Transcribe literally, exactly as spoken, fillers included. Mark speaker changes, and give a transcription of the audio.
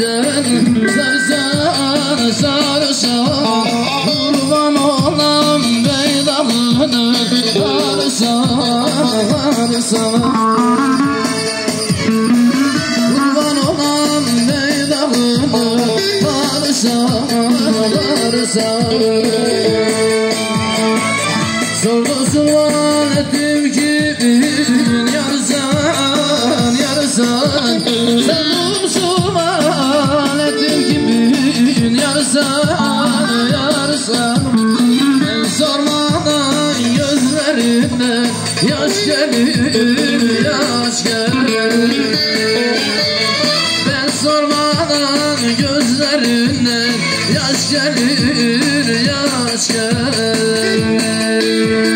Speaker 1: güzellikten sarsan sarsan kurban olan beydalını sarsan sarsan kurban olan beydalını sarsan sarsan sordu sual ettim ki yarsan yarsan sordum sual ettim ki yarsan yarsan ben sormadan gözlerinden yaş gelir yaş gelir ben sormadan gözlerinden yaş gelir yaş gelir